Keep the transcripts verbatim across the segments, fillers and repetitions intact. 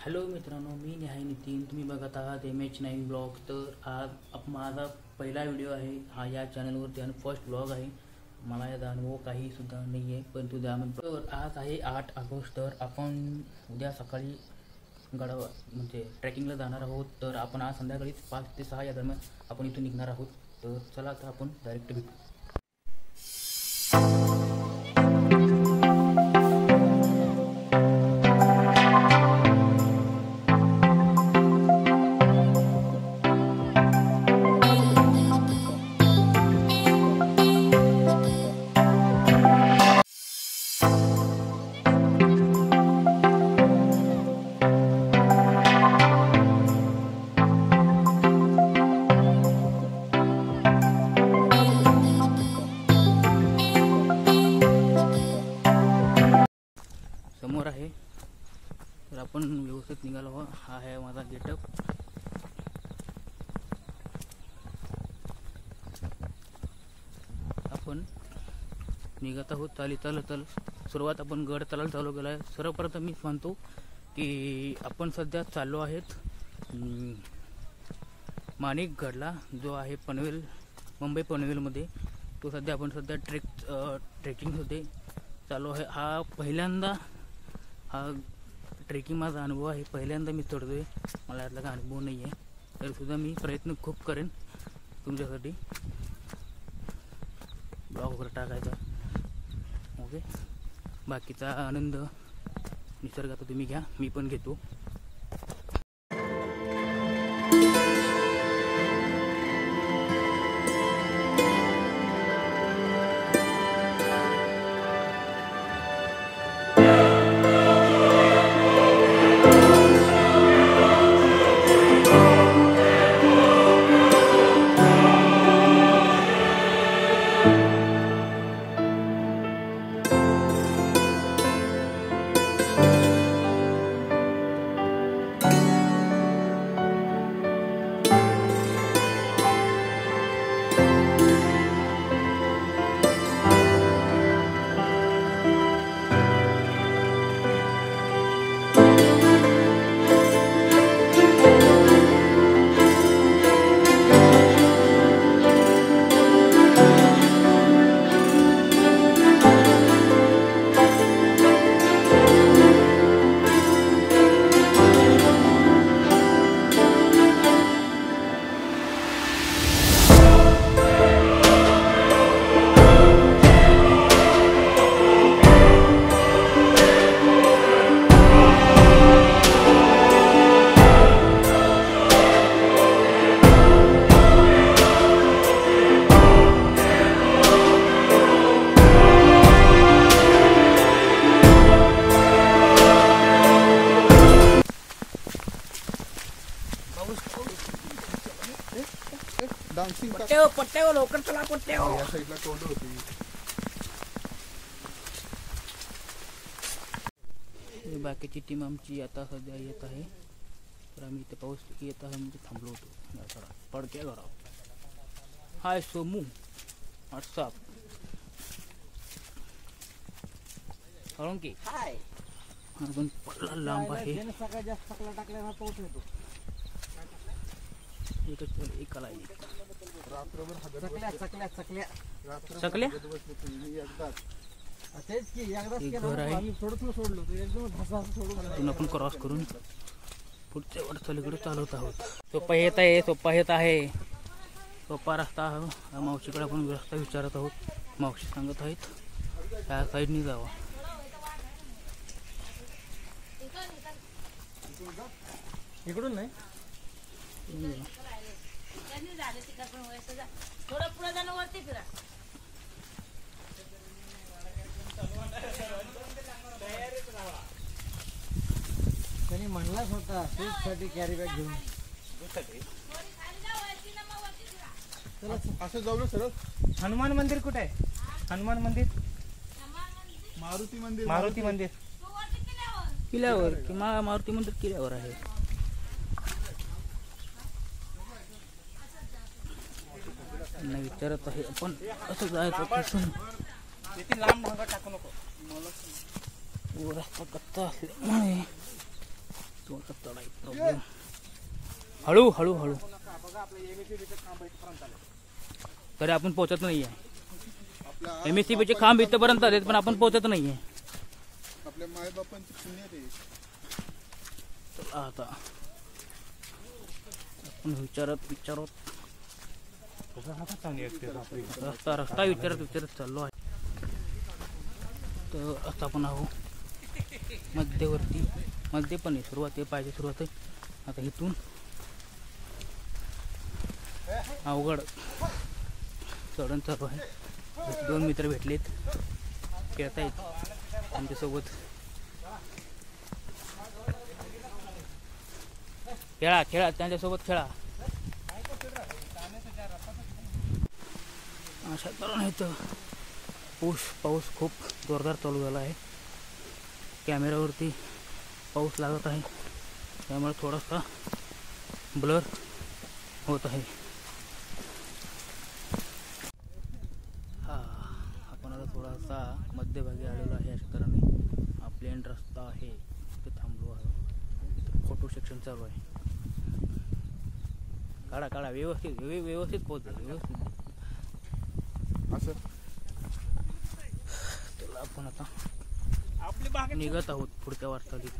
Hello मित्रांनो, मी नेहाय नितीन. तुम्ही बघत आहात एम एच नाईन ब्लॉग. तर आज आप माझा पहिला व्हिडिओ आहे हा या चॅनलवरती आणि फर्स्ट ब्लॉग आहे. मला याचा अनुभव काहीसुद्धा नाही आहे, परंतु त्यानंतर तर आज आहे आठ ऑगस्ट. तर आपण उद्या सकाळी गडावर म्हणजे ट्रेकिंगला जाणार आहोत. तर आपण आज संध्याकाळी पाच ते सहा या दरम्यान आपण इथून निघणार आहोत. तर चला आता आपण डायरेक्ट भेटू. समोर आहे तर आपण व्यवस्थित निघालो आहोत. हा आहे माझा गेटअप. आपण निघत आहोत चाली चालत चालत. सुरुवात आपण गड चालायला चालू केला आहे. सर्वप्रथम मी सांगतो की आपण सध्या चाललो आहेत माणिकगडला, जो आहे पनवेल मुंबई पनवेलमध्ये. तो सध्या आपण सध्या ट्रेक ट्रेकिंगमध्ये चालू आहे. हा पहिल्यांदा हा ट्रेकिंग माझा अनुभव आहे. पहिल्यांदा मी चढतोय, मला यातला काही अनुभव नाही आहे. तरीसुद्धा मी प्रयत्न खूप करेन तुमच्यासाठी ब्लॉग वगैरे टाकायचा. ओके, बाकीचा आनंद निसर्गाचा तुम्ही घ्या, मी पण घेतो. पट्ट्याव पट्ट्याव लवकर चला पट्ट्याव. या साईडला तोंड होती. बाकीची टीम आमची आता सध्या येत आहे. तर आम्ही इथे पाऊस येत आहे म्हणजे थांबलो होतो पडक्या घरावर. हाय सोमू व्हॉट्सअप कळून की हाय. अजून पडला लांब आहे. सगळ्यात जास्त टाकला टाकल्यानं पाऊस येतो. एकाला रात्रभर चकल्या चकल्या चकल्या चकल्या तेच की एकदाच एक केलं घर आहे. आम्ही सोडून सोडलो तो एकदम धसा सोडून. तिथून आपण क्रॉस करून पुढच्या वाटचालीकडे चालवत आहोत. सोपा येत आहे सोपा येत आहे सोपा रस्ता आहे. मावशीकडे आपण रस्ता विचारत आहोत. मावशी सांगत आहेत त्या साईडनी जावं. इकडून नाही थोडं पुढे जाणं वरती फिरा. त्यांनी म्हणलाच होता साठी कॅरी बॅग घेऊन. असं जाऊ ना सरळ. हनुमान मंदिर कुठे आहे? हनुमान मंदिर, मारुती मंदिर. मारुती मंदिर किल्ल्यावर किंवा मारुती मंदिर किल्ल्यावर आहे. त्यांना विचारत आहे आपण असं जायचं कुठून. लांब भागात टाकू नको. रस्ता कच्चा असल्यामुळे थोडा तडा आहे प्रॉब्लेम. हळू हळू हळू तरी आपण पोहोचत नाही आहे. आपल्या एम एस सी बीचे खांब इथपर्यंत आलेत पण आपण पोहोचत नाही आहे. आपल्या मायबापांची पुण्य रे. चला आता आपण विचारत विचारत रस्ता रस्ता विचारत विचारत चाललो आहे. तर आता आपण आहो मध्यवर्ती मध्ये पण आहे. सुरुवात आहे पाहिजे सुरुवात आहे. आता इथून अवघड चढण चालू आहे. दोन मित्र भेटलेत खेळतायत आमच्यासोबत. खेळा खेळा त्यांच्यासोबत खेळा. अशा तऱ्हेने इथं पाऊस पाऊस खूप जोरदार चालू झाला आहे. कॅमेऱ्यावरती पाऊस लागत आहे त्यामुळे थोडासा ब्लर होत आहे. हा आपण आता थोडासा मध्यभागी आलेलो आहे. अशा तऱ्हेने हा प्लेन रस्ता आहे तिथे थांबलो आहे. फोटो सेक्शन चालू आहे. काढा काढा व्यवस्थित व्यव- व्यवस्थित पोहोच व्यवस्थित. असं त्याला आपण आता निघत आहोत पुढच्या वाटचालीकडे.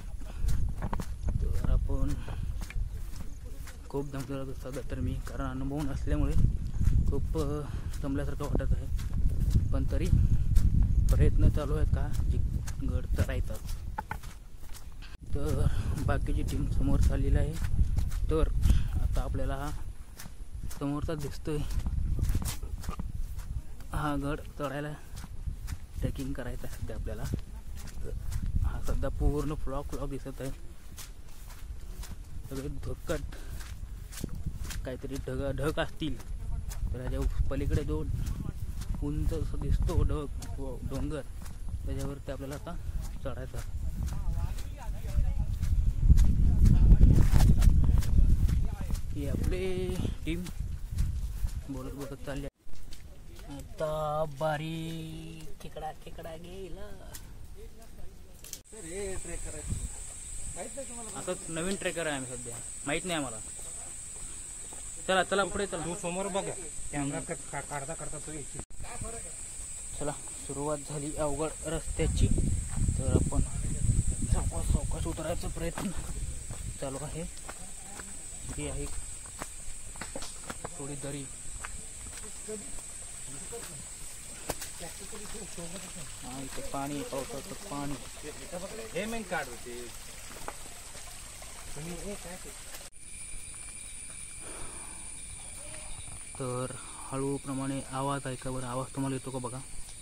तर आपण खूप दमलेला सध्या तर मी, कारण अनुभव नसल्यामुळे खूप दमल्यासारखं वाटत आहे. पण तरी प्रयत्न चालू आहेत का जी गड चढायचा. तर बाकीची टीम समोर चाललेली आहे. तर आता आपल्याला हा समोरचा दिसतोय हा गड चढायला ट्रेकिंग करायचं आहे सध्या आपल्याला. हा सध्या पूर्ण फ्लॉक फ्लॉक दिसत आहे. सगळे धोकट काहीतरी ढग ढग असतील. तर त्याच्या पलीकडे जो उंच असं दिसतो ढग डोंगर त्याच्यावरती आपल्याला आता चढायचा. ही आपली टीम बोलत बोलत चालली. आता बारी खेकडा खेकडा गेला. आता नवीन ट्रेकर आहे आम्ही सध्या, माहित नाही आम्हाला. चला चला पुढे चला. तू समोर बघा कॅमेरा काढता काढता तो येईल. चला सुरुवात झाली अवघड रस्त्याची. तर आपण सावकाश सावकाश उतरायचा प्रयत्न चालू आहे. ही आहे थोडी दरी. हा इथे पाणी पावसाचं पाणी. हे मेन काढ होते. तर हळूप्रमाणे आवाज ऐका बरं. आवाज तुम्हाला येतो का बघा.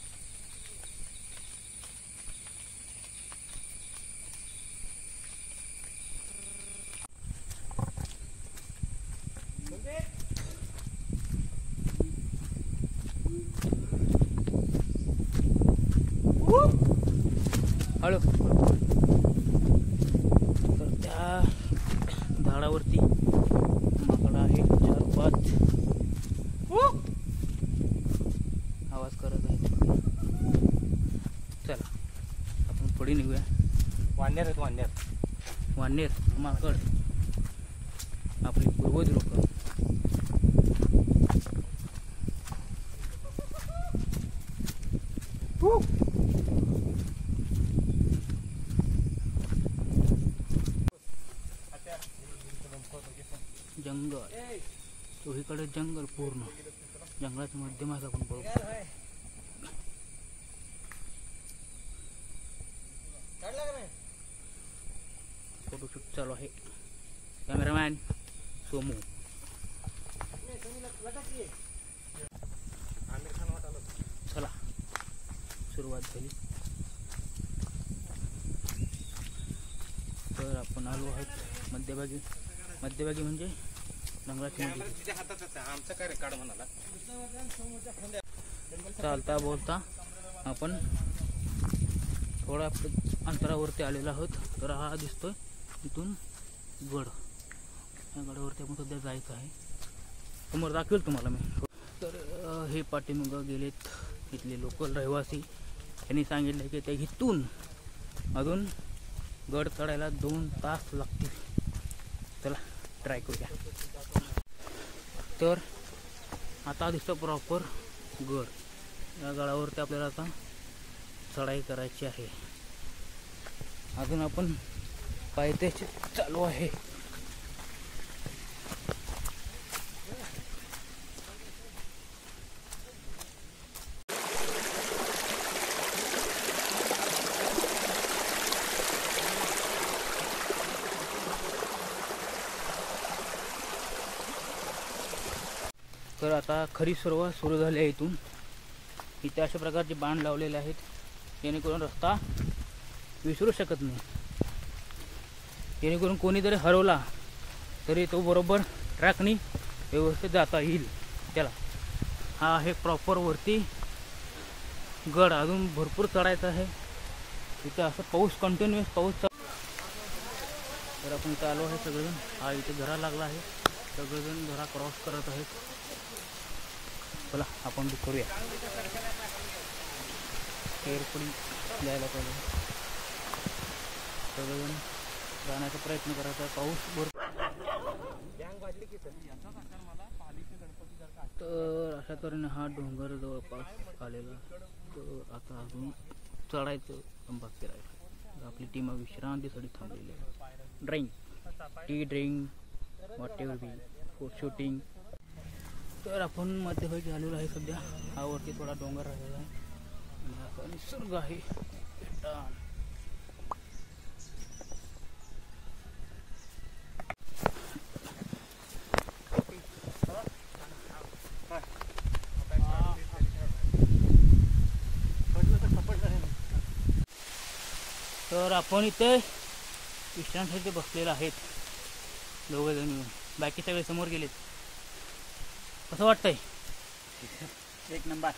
हळू. तर त्या झाडावरती माकड आहे चार पाच. आवाज करत आहे. चला आपण पुढे निघूया. वांड्यार आहेत वांड्यार. वानेर माकड आपले पूर्वज लोक. जंगल चोहीकडे जंगल पूर्ण जंगलाच्या मध्यमात आपण बघू. फोटोशूट चालू आहे. कॅमेरामॅन सोमू. चला सुरुवात झाली. तर आपण आलो आहोत मध्यभागी. मध्यभागी म्हणजे जंगलाच्या मध्ये. आमचं काय काढ म्हणाला. चालता बोलता आपण थोडा अंतरावरती आलेलो आहोत. तर हा दिसतोय इथून गड. या गडावरती आपण सध्या जायचं आहे. समोर दाखवेल तुम्हाला मी. तर हे पाठीमागं गेलेत इथले लोकल रहिवासी. त्यांनी सांगितलं की ते इथून अजून गड चढायला दोन तास लागतील. चला ट्राय करूया. तर आता दिसतं प्रॉपर गड. या गडावरती आपल्याला आता चढाई करायची आहे. अजून आपण पायथ्याशी चालू आहे. तर आता खरी सुरुवात सुरू झाली आहे. इथून इथे अशा प्रकारचे बाण लावलेले आहेत जेणेकरून रस्ता विसरू शकत नाही. जेणेकरून कोणी जरी हरवला तरी तो बरोबर ट्रॅकनी व्यवस्थित जाता येईल त्याला. हा आहे प्रॉपर वरती गड. अजून भरपूर चढायचं आहे. इथे असं पाऊस कंटिन्युअस पाऊस. तर आपण इथं आलो आहे सगळेजण. हा इथे घरा लागला आहे. सगळेजण घरा क्रॉस करत आहेत. चला आपण बुक करूया. केअरफुली जायला पाहिजे. सगळेजण जाण्याचा प्रयत्न करायचा. पाऊस भरपूर. तर अशा तऱ्हेने हा डोंगर जवळपास आलेला. तर आता अजून चढायचं बाकी राहिलं. आपली टीम विश्रांतीसाठी थांबलेली आहे. Drink tea drink whatever be food shooting. तर आपण मध्यभागी आलेलो आहे सध्या. हा वरती थोडा डोंगर राहिलेला आहे आणि असा निसर्ग आहे. तर आपण इथे विश्रांतीसाठी बसलेलो आहेत दोघे जण मिळून. बाकी सगळे समोर गेलेत. कसं वाटतंय? एक नंबर.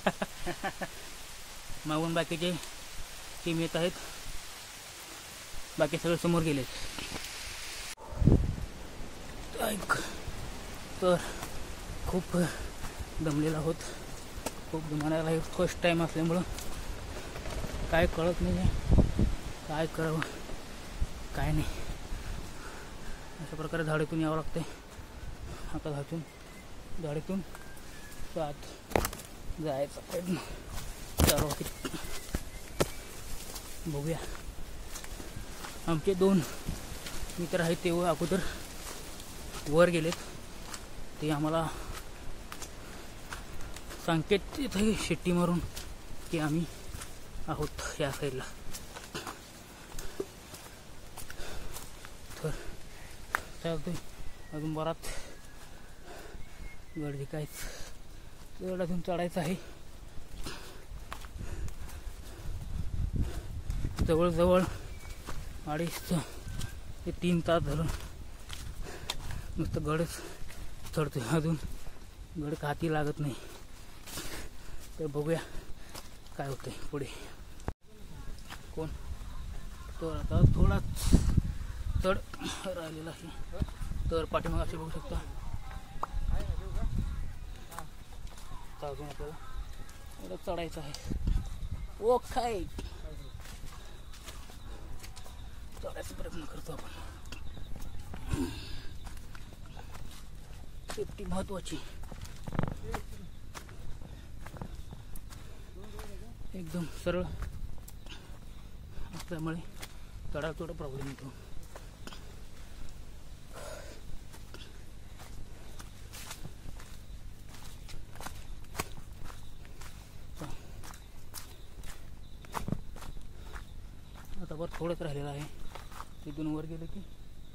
मागून बाकीचे टीम येत आहेत. बाकी सगळे समोर गेलेत. तर खूप दमलेला आहोत. खूप दमायला आहे. फर्स्ट टाईम असल्यामुळं काय कळत नाही आहे काय करावं काय नाही. अशा प्रकारे झाडीतून यावं लागते. आता झाडून झाडीतून सात जायचा प्रयत्न चालू आहे. बघूया. आमचे दोन मित्र आहेत ते अगोदर वर गेलेत. ते आम्हाला संकेत देत आहे शिट्टी मारून की आम्ही आहोत या साईडला. तर चालतोय. अजून बराच गड विकायचं. गड अजून चढायचं आहे. जवळजवळ अडीच ते तीन तास झालं नुसतं गडच चढतोय. अजून गड हाती लागत नाही. तर बघूया काय होतंय पुढे. कोण तर आता थोडाच चढ राहिलेला आहे. तर पाठीमागे असे बघू शकता. अजून आपल्याला चढायचं आहे. ओ काय चढायचा प्रयत्न करतो आपण. सेफ्टी महत्वाची. एकदम सरळ असल्यामुळे चढायला थोडा प्रॉब्लेम येतो. आता बरं थोडंच राहिलेलं आहे. तिथून वर गेलं की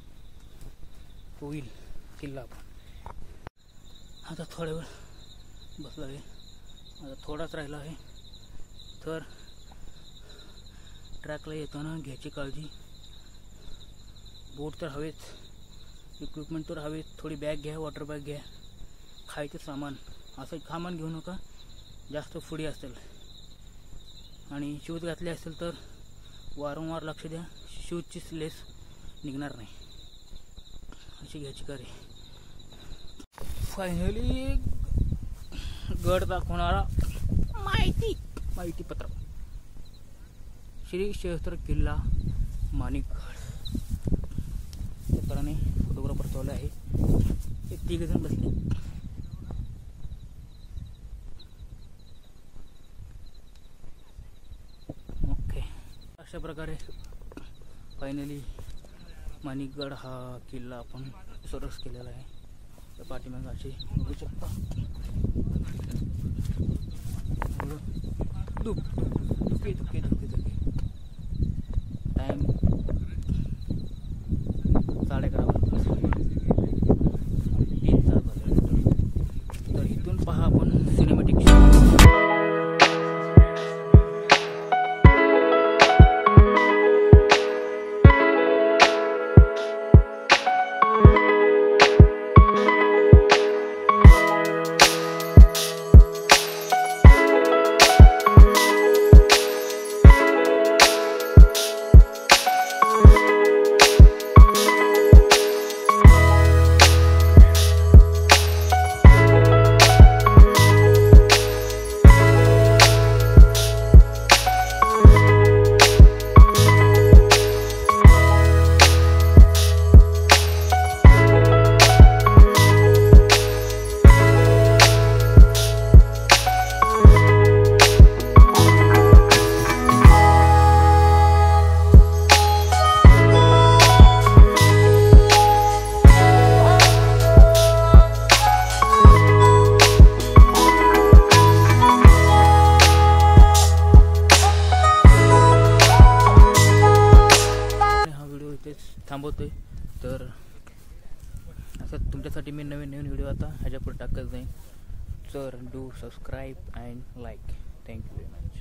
होईल किल्ला. आपण आता थोड्या वेळ बसला आहे. आता थोडाच राहिला आहे. तर ट्रॅकला येताना घ्यायची काळजी. बोट तर हवेच, इक्विपमेंट तर हवेच. थोडी बॅग घ्या, वॉटर बॅग घ्या, खायचं सामान. असं सामान घेऊ नका जास्त फुडी असेल. आणि शूज घातले असेल तर वारंवार लक्ष द्या शूजची लेस निघणार नाही अशी घ्यायची कार्य. फायनली गड दाखवणारा माहिती माहिती पत्र. श्री क्षेत्र किल्ला माणिकगड त्या तळाने फोटोग्राफर चालू आहे. हे तिघ जण बसले. ओके, अशा प्रकारे फायनली माणिकगड हा किल्ला आपण सरस केलेला आहे. त्या पाठीमागे असे बघू शकता. दुख दुखे दुखे दुखे दुखे टाइम साडे अकरा वाजता तीन तास झाले. तर इथून पहा आपण सिनेमॅटिक थांबवतोय. तर असं तुमच्यासाठी मी नवीन नवीन व्हिडिओ आता ह्याच्यापुढे टाकत जाईन. तर do subscribe and like. Thank you very much.